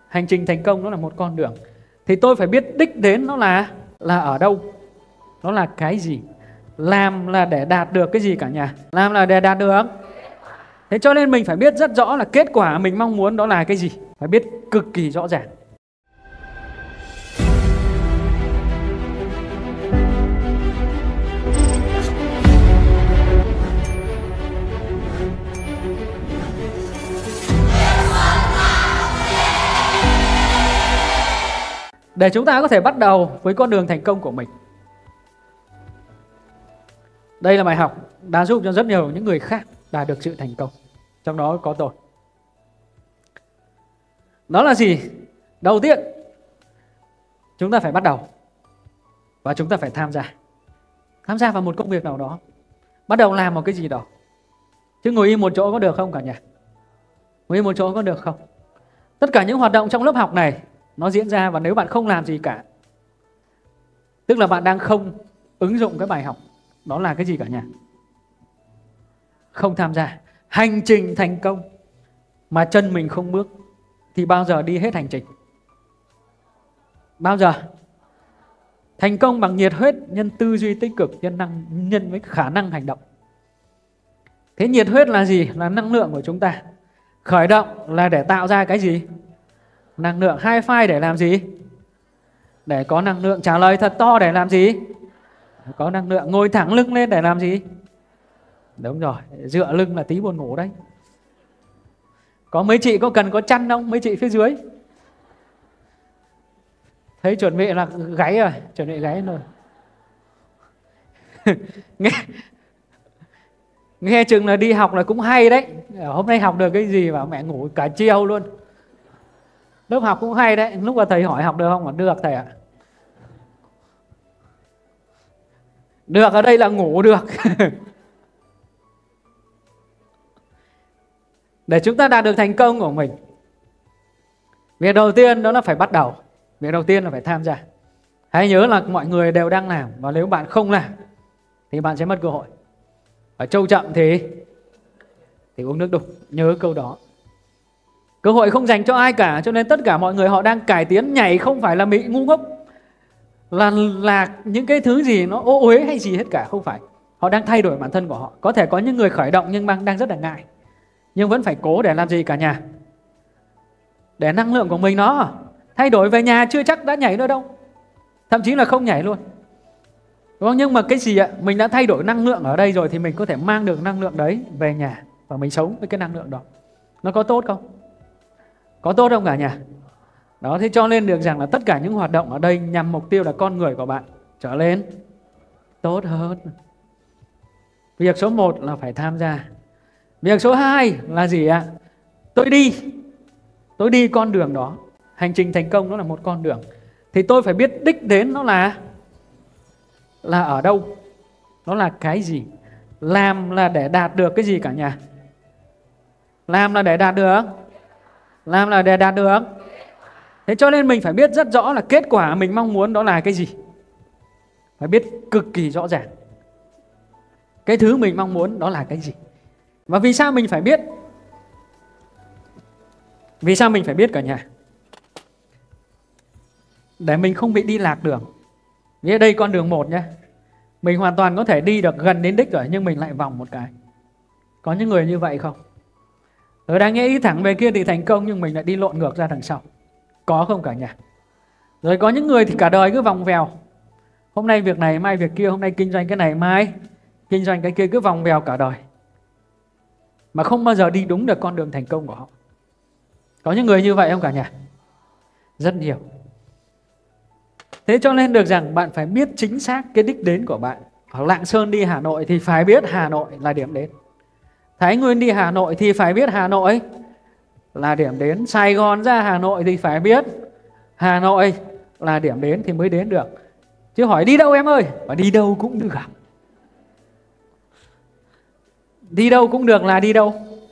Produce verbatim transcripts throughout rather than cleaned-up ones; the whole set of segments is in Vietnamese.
Hành trình thành công nó là một con đường, thì tôi phải biết đích đến nó là là ở đâu, nó là cái gì, làm là để đạt được cái gì cả nhà, làm là để đạt được. Thế cho nên mình phải biết rất rõ là kết quả mình mong muốn đó là cái gì, phải biết cực kỳ rõ ràng. Để chúng ta có thể bắt đầu với con đường thành công của mình. Đây là bài học đã giúp cho rất nhiều những người khác đạt được sự thành công, trong đó có tôi. Đó là gì? Đầu tiên, chúng ta phải bắt đầu và chúng ta phải tham gia. Tham gia vào một công việc nào đó, bắt đầu làm một cái gì đó. Chứ ngồi im một chỗ có được không cả nhà? Ngồi im một chỗ có được không? Tất cả những hoạt động trong lớp học này nó diễn ra, và nếu bạn không làm gì cả, tức là bạn đang không ứng dụng cái bài học. Đó là cái gì cả nhà? Không tham gia. Hành trình thành công mà chân mình không bước thì bao giờ đi hết hành trình? Bao giờ? Thành công bằng nhiệt huyết nhân tư duy tích cực nhân năng nhân với khả năng hành động. Thế nhiệt huyết là gì? Là năng lượng của chúng ta. Khởi động là để tạo ra cái gì? Năng lượng. High five để làm gì? Để có năng lượng. Trả lời thật to để làm gì? Có năng lượng. Ngồi thẳng lưng lên để làm gì? Đúng rồi, dựa lưng là tí buồn ngủ đấy. Có mấy chị có cần có chăn không? Mấy chị phía dưới thấy chuẩn bị là gáy rồi, chuẩn bị gáy rồi. nghe nghe chừng là đi học là cũng hay đấy. Hôm nay học được cái gì mà mẹ ngủ cả chiều luôn. Lớp học cũng hay đấy. Lúc mà thầy hỏi học được không? Mà được thầy ạ. Được ở đây là ngủ được. Để chúng ta đạt được thành công của mình, việc đầu tiên đó là phải bắt đầu. Việc đầu tiên là phải tham gia. Hãy nhớ là mọi người đều đang làm, và nếu bạn không làm thì bạn sẽ mất cơ hội. Ở trâu chậm thì thì uống nước đục. Nhớ câu đó. Cơ hội không dành cho ai cả, cho nên tất cả mọi người họ đang cải tiến. Nhảy không phải là bị ngu ngốc, là là những cái thứ gì nó ô uế hay gì hết cả, không phải. Họ đang thay đổi bản thân của họ. Có thể có những người khởi động nhưng đang, đang rất là ngại, nhưng vẫn phải cố để làm gì cả nhà? Để năng lượng của mình nó thay đổi. Về nhà chưa chắc đã nhảy nữa đâu, thậm chí là không nhảy luôn, đúng không? Nhưng mà cái gì ạ? Mình đã thay đổi năng lượng ở đây rồi thì mình có thể mang được năng lượng đấy về nhà và mình sống với cái năng lượng đó. Nó có tốt không? Có tốt không cả nhà? Đó, thế cho nên được rằng là tất cả những hoạt động ở đây nhằm mục tiêu là con người của bạn trở lên tốt hơn. Việc số một là phải tham gia. Việc số hai là gì ạ? Tôi đi. Tôi đi con đường đó. Hành trình thành công nó là một con đường, thì tôi phải biết đích đến nó là là ở đâu, nó là cái gì, làm là để đạt được cái gì cả nhà? Làm là để đạt được. Làm là để đạt được. Thế cho nên mình phải biết rất rõ là kết quả mình mong muốn đó là cái gì. Phải biết cực kỳ rõ ràng cái thứ mình mong muốn đó là cái gì. Và vì sao mình phải biết? Vì sao mình phải biết cả nhà? Để mình không bị đi lạc đường. Vì ở đây con đường một nhé, mình hoàn toàn có thể đi được gần đến đích rồi, nhưng mình lại vòng một cái. Có những người như vậy không? Tôi đang nghĩ thẳng về kia thì thành công, nhưng mình lại đi lộn ngược ra đằng sau. Có không cả nhà? Rồi có những người thì cả đời cứ vòng vèo. Hôm nay việc này, mai việc kia. Hôm nay kinh doanh cái này, mai kinh doanh cái kia, cứ vòng vèo cả đời, mà không bao giờ đi đúng được con đường thành công của họ. Có những người như vậy không cả nhà? Rất nhiều. Thế cho nên được rằng bạn phải biết chính xác cái đích đến của bạn. Ở Lạng Sơn đi Hà Nội thì phải biết Hà Nội là điểm đến. Thái Nguyên đi Hà Nội thì phải biết Hà Nội là điểm đến. Sài Gòn ra Hà Nội thì phải biết Hà Nội là điểm đến thì mới đến được. Chứ hỏi đi đâu em ơi? Và đi đâu cũng được. Đi đâu cũng được là đi đâu?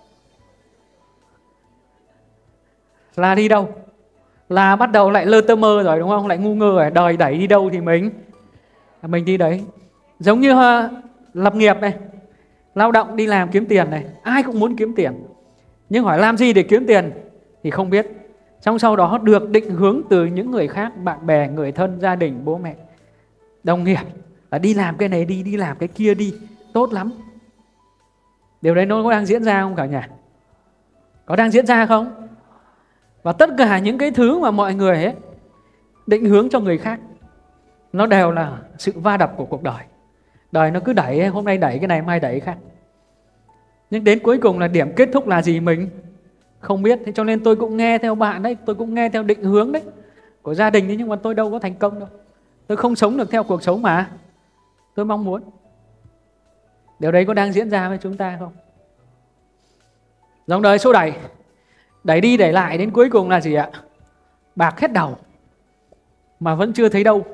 Là đi đâu? Là bắt đầu lại lơ tơ mơ rồi, đúng không? Lại ngu ngơ rồi. Đời đẩy đi đâu thì mình Mình đi đấy. Giống như uh, lập nghiệp này, lao động đi làm kiếm tiền này. Ai cũng muốn kiếm tiền, nhưng hỏi làm gì để kiếm tiền thì không biết. Xong sau đó được định hướng từ những người khác, bạn bè, người thân, gia đình, bố mẹ, đồng nghiệp, là đi làm cái này đi, đi làm cái kia đi, tốt lắm. Điều đấy nó có đang diễn ra không cả nhà? Có đang diễn ra không? Và tất cả những cái thứ mà mọi người ấy định hướng cho người khác, nó đều là sự va đập của cuộc đời. Đời nó cứ đẩy, hôm nay đẩy cái này, mai đẩy cái khác. Nhưng đến cuối cùng là điểm kết thúc là gì mình không biết. Thế cho nên tôi cũng nghe theo bạn đấy, tôi cũng nghe theo định hướng đấy của gia đình đấy, nhưng mà tôi đâu có thành công đâu. Tôi không sống được theo cuộc sống mà tôi mong muốn. Điều đấy có đang diễn ra với chúng ta không? Dòng đời xô đẩy, đẩy đi đẩy lại, đến cuối cùng là gì ạ? Bạc hết đầu mà vẫn chưa thấy đâu.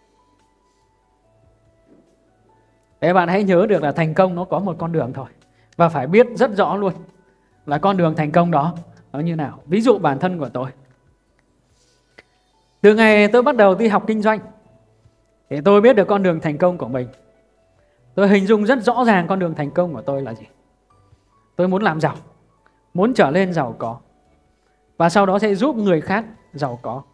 Để bạn hãy nhớ được là thành công nó có một con đường thôi, và phải biết rất rõ luôn là con đường thành công đó nó như nào. Ví dụ bản thân của tôi, từ ngày tôi bắt đầu đi học kinh doanh thì tôi biết được con đường thành công của mình. Tôi hình dung rất rõ ràng con đường thành công của tôi là gì. Tôi muốn làm giàu, muốn trở lên giàu có, và sau đó sẽ giúp người khác giàu có.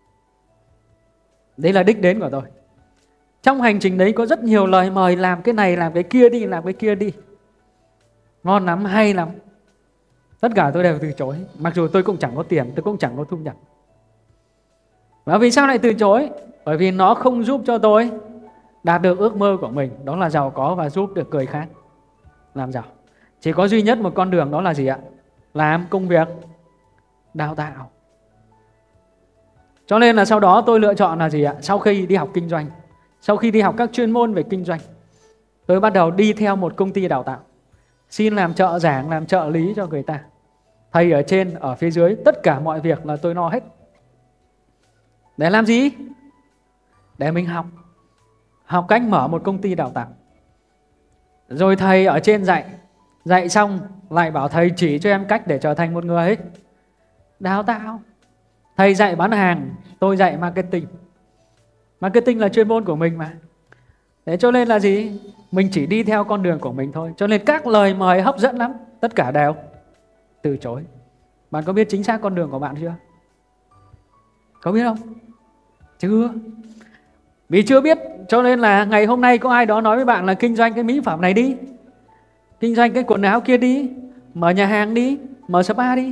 Đấy là đích đến của tôi. Trong hành trình đấy có rất nhiều lời mời làm cái này, làm cái kia đi, làm cái kia đi. Ngon lắm, hay lắm. Tất cả tôi đều từ chối. Mặc dù tôi cũng chẳng có tiền, tôi cũng chẳng có thu nhập. Và vì sao lại từ chối? Bởi vì nó không giúp cho tôi đạt được ước mơ của mình, đó là giàu có và giúp được người khác làm giàu. Chỉ có duy nhất một con đường, đó là gì ạ? Làm công việc đào tạo. Cho nên là sau đó tôi lựa chọn là gì ạ? Sau khi đi học kinh doanh, sau khi đi học các chuyên môn về kinh doanh, tôi bắt đầu đi theo một công ty đào tạo, xin làm trợ giảng, làm trợ lý cho người ta. Thầy ở trên, ở phía dưới, tất cả mọi việc là tôi lo hết. Để làm gì? Để mình học. Học cách mở một công ty đào tạo. Rồi thầy ở trên dạy, dạy xong lại bảo thầy chỉ cho em cách để trở thành một người đào tạo. Thầy dạy bán hàng, tôi dạy marketing. Marketing là chuyên môn của mình mà. Thế cho nên là gì? Mình chỉ đi theo con đường của mình thôi. Cho nên các lời mời hấp dẫn lắm, tất cả đều từ chối. Bạn có biết chính xác con đường của bạn chưa? Có biết không? Chưa. Vì chưa biết cho nên là ngày hôm nay có ai đó nói với bạn là kinh doanh cái mỹ phẩm này đi, kinh doanh cái quần áo kia đi, mở nhà hàng đi, mở spa đi.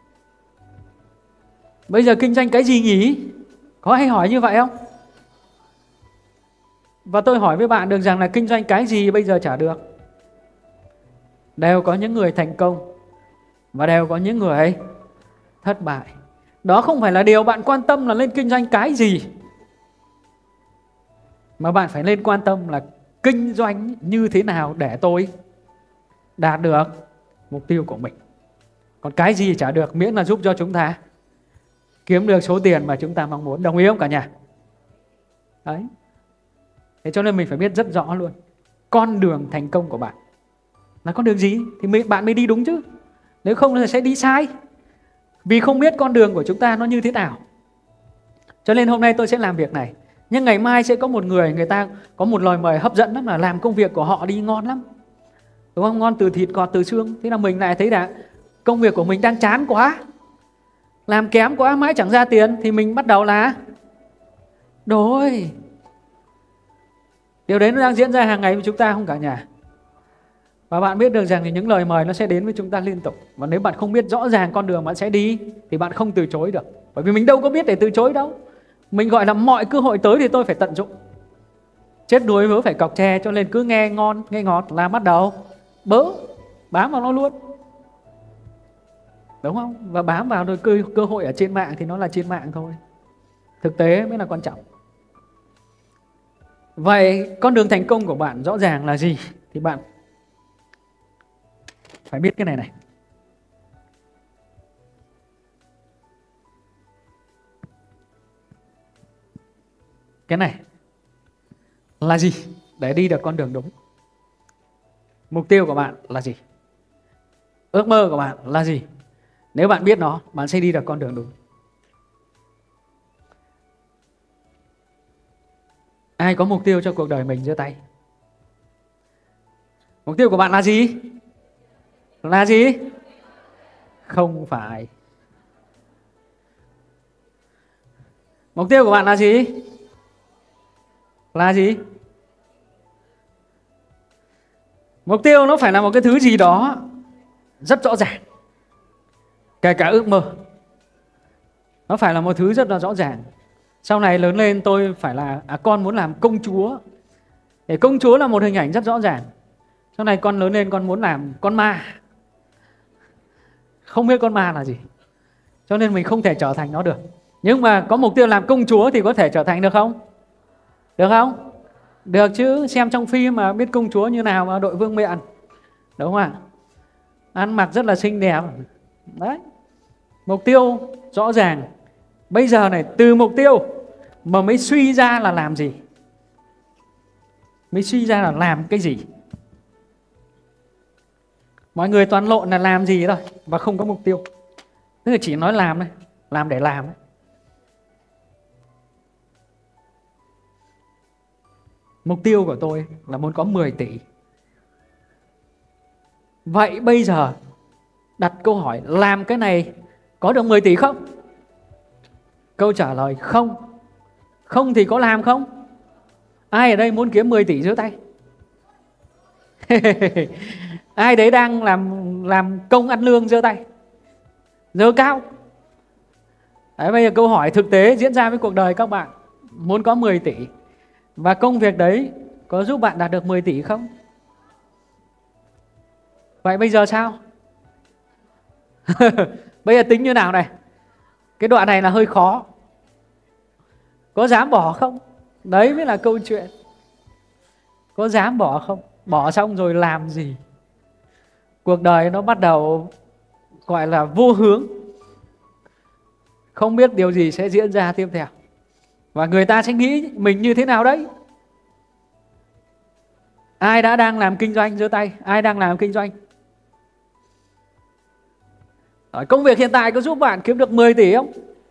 Bây giờ kinh doanh cái gì nhỉ? Có ai hỏi như vậy không? Và tôi hỏi với bạn được rằng là kinh doanh cái gì bây giờ chả được. Đều có những người thành công và đều có những người thất bại. Đó không phải là điều bạn quan tâm là lên kinh doanh cái gì, mà bạn phải lên quan tâm là kinh doanh như thế nào để tôi đạt được mục tiêu của mình. Còn cái gì chả được, miễn là giúp cho chúng ta kiếm được số tiền mà chúng ta mong muốn. Đồng ý không cả nhà? Đấy. Thế cho nên mình phải biết rất rõ luôn con đường thành công của bạn là con đường gì thì bạn mới đi đúng chứ. Nếu không thì sẽ đi sai, vì không biết con đường của chúng ta nó như thế nào. Cho nên hôm nay tôi sẽ làm việc này, nhưng ngày mai sẽ có một người, người ta có một lời mời hấp dẫn lắm, là làm công việc của họ đi ngon lắm, đúng không? Ngon từ thịt, ngọt từ xương. Thế là mình lại thấy là công việc của mình đang chán quá, làm kém quá, mãi chẳng ra tiền, thì mình bắt đầu là đổi. Điều đấy nó đang diễn ra hàng ngày với chúng ta không cả nhà? Và bạn biết được rằng thì những lời mời nó sẽ đến với chúng ta liên tục. Và nếu bạn không biết rõ ràng con đường bạn sẽ đi thì bạn không từ chối được. Bởi vì mình đâu có biết để từ chối đâu. Mình gọi là mọi cơ hội tới thì tôi phải tận dụng. Chết đuối vớ phải cọc tre, cho nên cứ nghe ngon, nghe ngọt là bắt đầu bớ, bám vào nó luôn. Đúng không? Và bám vào rồi cơ, cơ hội ở trên mạng thì nó là trên mạng thôi. Thực tế mới là quan trọng. Vậy con đường thành công của bạn rõ ràng là gì? Thì bạn phải biết cái này này. Cái này là gì để đi được con đường đúng? Mục tiêu của bạn là gì? Ước mơ của bạn là gì? Nếu bạn biết nó, bạn sẽ đi được con đường đúng. Ai có mục tiêu cho cuộc đời mình giơ tay. Mục tiêu của bạn là gì? Là gì? Không phải Mục tiêu của bạn là gì? Là gì? Mục tiêu nó phải là một cái thứ gì đó rất rõ ràng, kể cả ước mơ. Nó phải là một thứ rất là rõ ràng. Sau này lớn lên tôi phải là à, con muốn làm công chúa. Để công chúa là một hình ảnh rất rõ ràng. Sau này con lớn lên con muốn làm con ma. Không biết con ma là gì, cho nên mình không thể trở thành nó được. Nhưng mà có mục tiêu làm công chúa thì có thể trở thành được không? Được không? Được chứ. Xem trong phim mà biết công chúa như nào mà đội vương miện, đúng không ạ? Ăn mặc rất là xinh đẹp. Đấy. Mục tiêu rõ ràng. Bây giờ này, từ mục tiêu mà mới suy ra là làm gì, mới suy ra là làm cái gì. Mọi người toàn lộn là làm gì thôi và không có mục tiêu. Tức là chỉ nói làm thôi, làm để làm ấy. Mục tiêu của tôi là muốn có mười tỷ. Vậy bây giờ đặt câu hỏi, làm cái này có được mười tỷ không? Câu trả lời không. Không thì có làm không? Ai ở đây muốn kiếm mười tỷ giơ tay? Ai đấy đang làm làm công ăn lương giơ tay? Giơ cao. Đấy, bây giờ câu hỏi thực tế diễn ra với cuộc đời các bạn. Muốn có mười tỷ. Và công việc đấy có giúp bạn đạt được mười tỷ không? Vậy bây giờ sao? Bây giờ tính như nào này? Cái đoạn này là hơi khó. Có dám bỏ không? Đấy mới là câu chuyện. Có dám bỏ không? Bỏ xong rồi làm gì? Cuộc đời nó bắt đầu gọi là vô hướng. Không biết điều gì sẽ diễn ra tiếp theo. Và người ta sẽ nghĩ mình như thế nào đấy? Ai đã đang làm kinh doanh giơ tay? Ai đang làm kinh doanh? Rồi, công việc hiện tại có giúp bạn kiếm được mười tỷ không?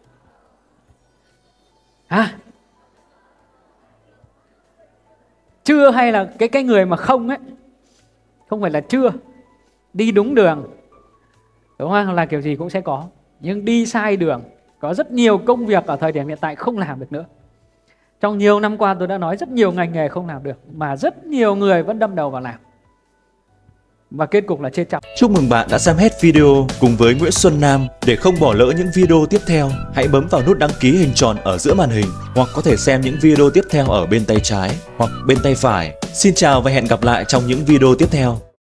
Hả? Chưa hay là cái cái người mà không ấy? Không phải là chưa. Đi đúng đường, đúng không? Là kiểu gì cũng sẽ có. Nhưng đi sai đường. Có rất nhiều công việc ở thời điểm hiện tại không làm được nữa. Trong nhiều năm qua tôi đã nói rất nhiều ngành nghề không làm được, mà rất nhiều người vẫn đâm đầu vào làm. Và kết cục là chết chóc. Chúc mừng bạn đã xem hết video cùng với Nguyễn Xuân Nam. Để không bỏ lỡ những video tiếp theo, hãy bấm vào nút đăng ký hình tròn ở giữa màn hình, hoặc có thể xem những video tiếp theo ở bên tay trái hoặc bên tay phải. Xin chào và hẹn gặp lại trong những video tiếp theo.